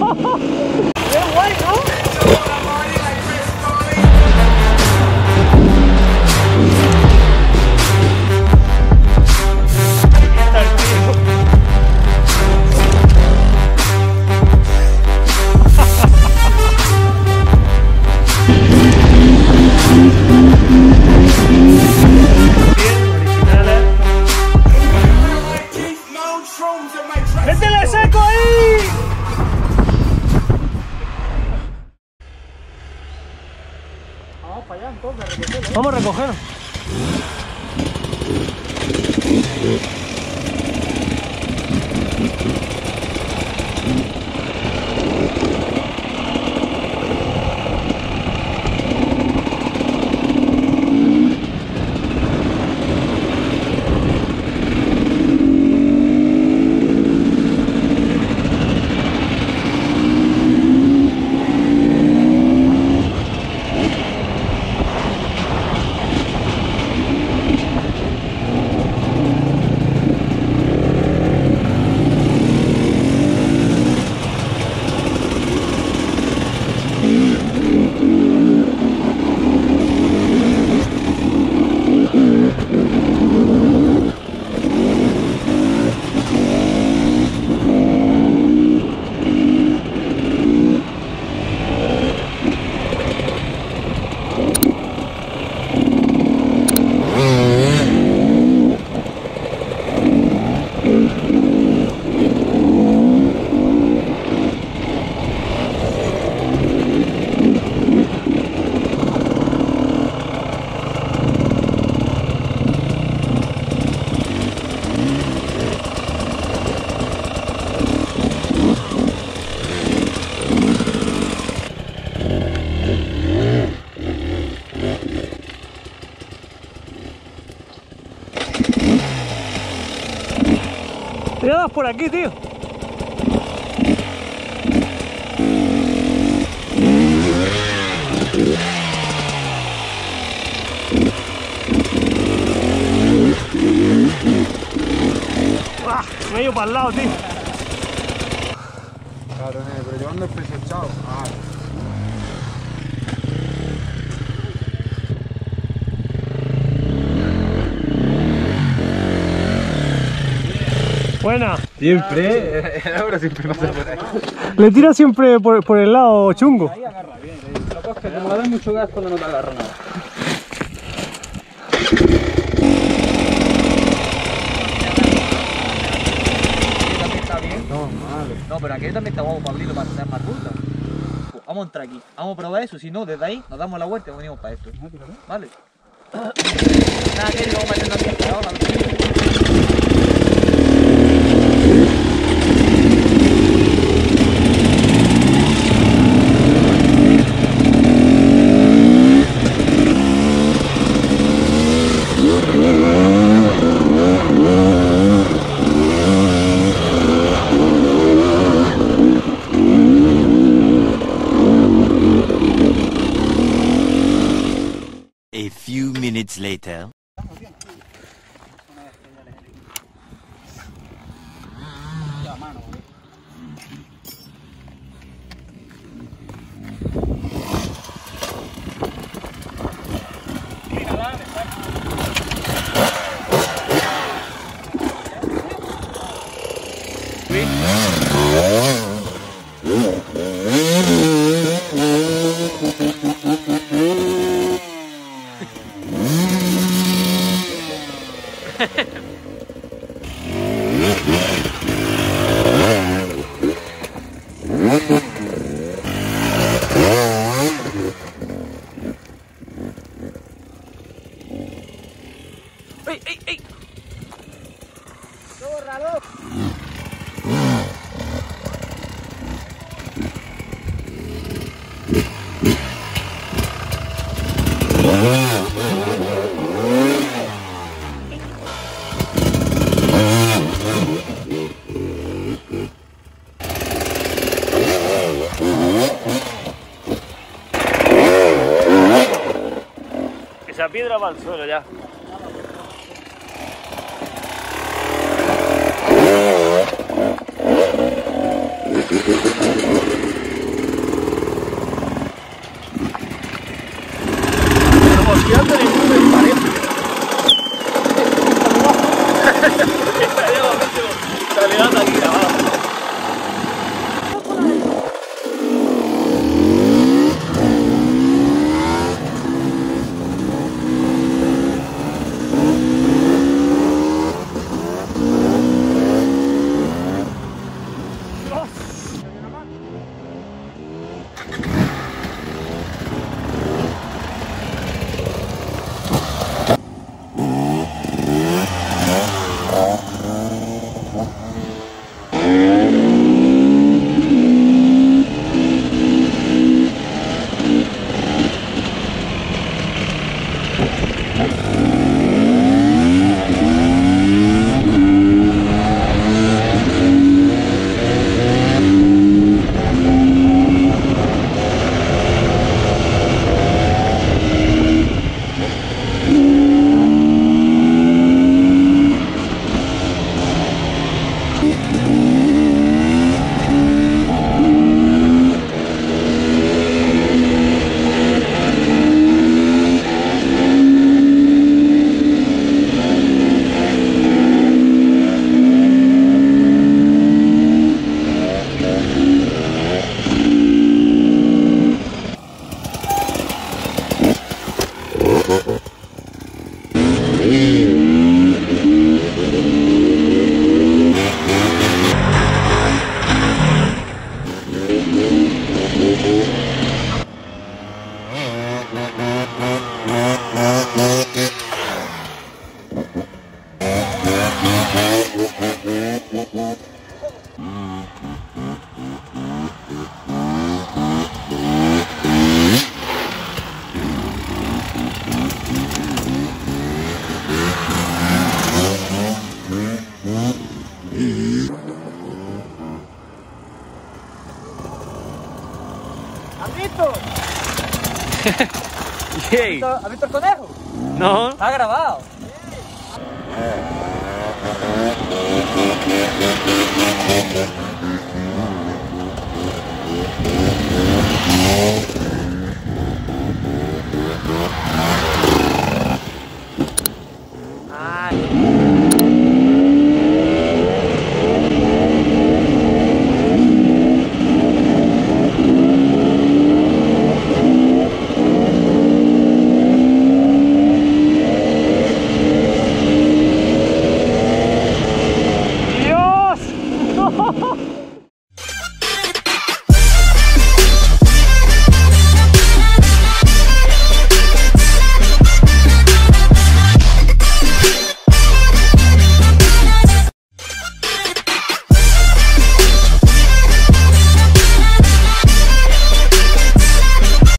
¡Qué guay, ¿no? ¡Métele seco ahí! Vamos para allá entonces, a recogerlo. Vamos a recogerlo. Tiradas por aquí, tío. Medio para el lado, tío. Claro, pero llevando el peso echado. Ah. Buena. Siempre, ahora siempre pasa por ahí. Le tira siempre por el lado chungo. Ahí agarra bien. Lo que es que como le das mucho gas cuando no te agarra nada. No, pero aquí también está guapo para abrirlo para hacer más ruta. Pues vamos a entrar aquí, vamos a probar eso, si no, desde ahí nos damos la vuelta y venimos para esto. Vale. Nada, que vamos metiendo aquí hasta ahora. A few minutes later. ¡Ey, ey, ey! ¡Bórralo! Esa piedra va al suelo ya. ¿Has visto? Yay. ¿Has visto el conejo? No. Está grabado. Oh.